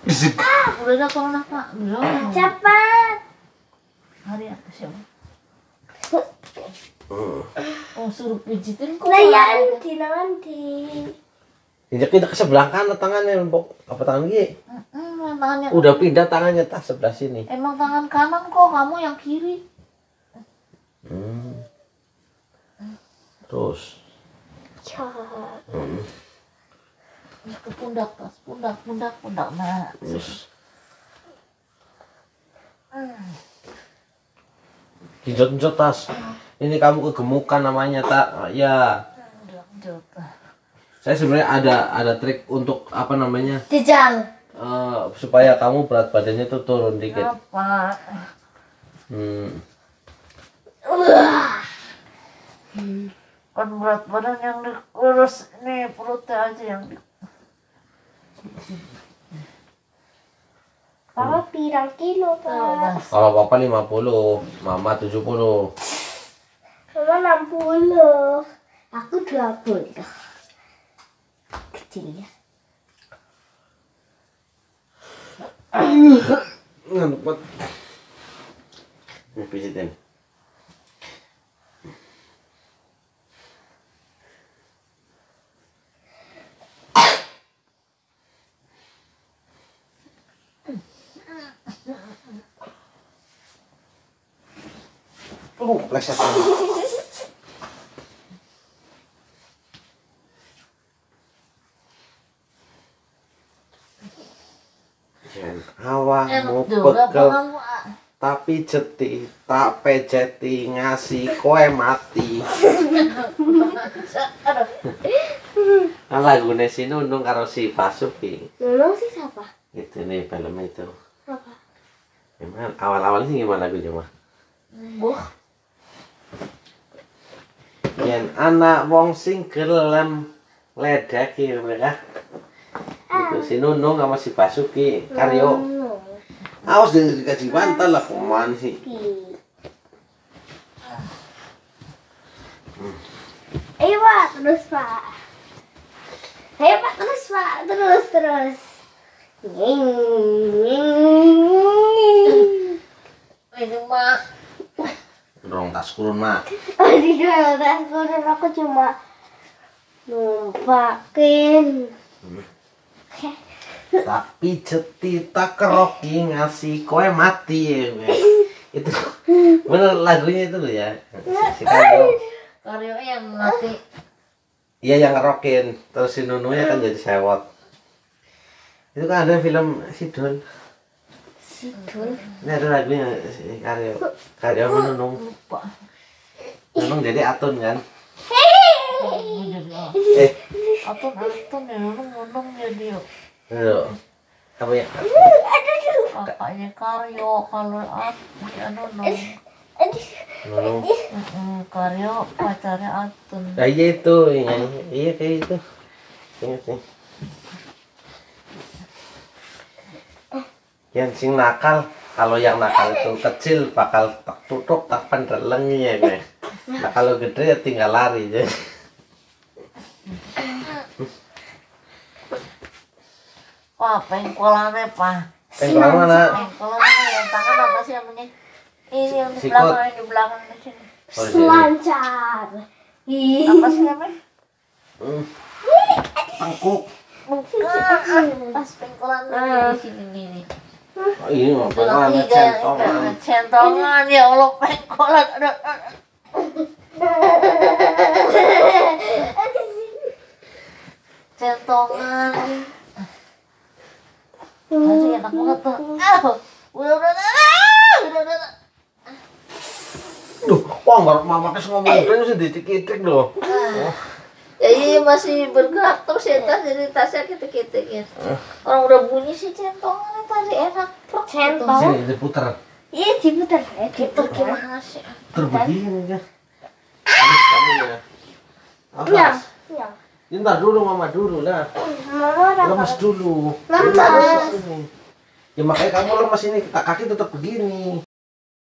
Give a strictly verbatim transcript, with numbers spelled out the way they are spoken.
Udah dah kalau nak pak, belum. Cepat. Hari apa siapa? Oh suruh pijitin kok. Nah ya nanti nanti. Injak kita ke sebelah kanan tangannya, Mbok. Apa tangan kiri? Hmm, tangannya. Udah pindah tangannya tas sebelah sini. Emang tangan kanan kok, kamu yang kiri. Hmm. Terus. Hmm. Ke pundak tas, pundak, pundak, pundak. Nah. Terus. Hmm. Dijot-jot tas. Ini kamu kegemukan namanya tak? Ya. Saya sebenarnya ada ada trik untuk apa namanya? Jejal. Uh, supaya kamu berat badannya tuh turun dikit. Apa? Hmm. Wah. Kan berat badan yang diurus nih perutnya aja yang di... Papa pirang kilo, Pak? Kalau papa lima puluh, mama tujuh puluh. Mama enam puluh. Aku dua puluh. Kecil ya. Ngantuk banget. Nih pijitin. Uh, pleset. Jen awakmu bekel tapi jeti tak pejeti ngasih koe mati. Kan lagune si Nunung karo si Basuki. Nunung sih siapa? Itu nih film itu. Apa? Gimana awal-awal sih gimana lagunya mah? Buh. Yen anak wong sing gelem ledeki mereka. Itu si Nunung sama si Basuki Karyo. Awas jangan dikasih bantal lah, kemana sih? Ayo Pak, terus Pak. Ayo Pak, terus Pak, terus terus. Ini mak. Dorong tas kurun mak. Oh di dalam tas kurun aku cuma numpakin. Hmm. Tapi jeti tak keroki ngasih koe mati. Itu bener lagunya itu loh ya. Si Karyo. Karyo yang mati. Iya yang ngerokin. Terus si Nununya kan jadi sewot. Itu kan ada film Sidul. Sidul. Ini ada lagunya si Karyo. Karyo sama Nunung. Lupa. Nunung jadi Atun kan. Eh. Atun Atun ya nunung nunung jadi. Aduh. Apa ya? Kakaknya Karyo kalau Atun ya nunung. Nunung. Karyo pacarnya Atun. Nah, iya itu, iya, iya kayak itu. Ingat sih. Yang sing nakal, kalau yang nakal itu kecil bakal tak tutup tak pendelengnya gue. Nah kalau gede ya tinggal lari aja. Wah, pengkolannya Pak. Pengkolan mana? Pengkolannya yang tangan apa sih namanya? Ini yang di Sikut. belakang, yang di belakang di sini. Oh, jadi. Selancar. Apa sih namanya? Hmm. Tangkuk. Bukan. Pas pengkolannya di sini nih. Oh, ini mah Tulang pengkolan tiga, centongan. centongan ya Allah pengkolan. Aduh, aduh. Centongan. Aduh enak banget tuh. Ah, udah udah udah udah udah. Duh, wah nggak mama kes ngomong itu sih ditik-titik loh. Oh. Ya iya masih bergerak terus ya tas jadi tasnya kitik-kitik ya. Orang udah bunyi sih centongan tadi enak. Centong. Sini diputer. Iya diputar. Eh Gitu diputar. gimana sih? Terbegini ya. Habis kamu ya. Apa? Iya. Iya. Ntar dulu mama dulu lah. Mama udah. Lemas dulu. Lemas. Lemas sini. Ya makanya kamu lemas ini kaki tetap begini.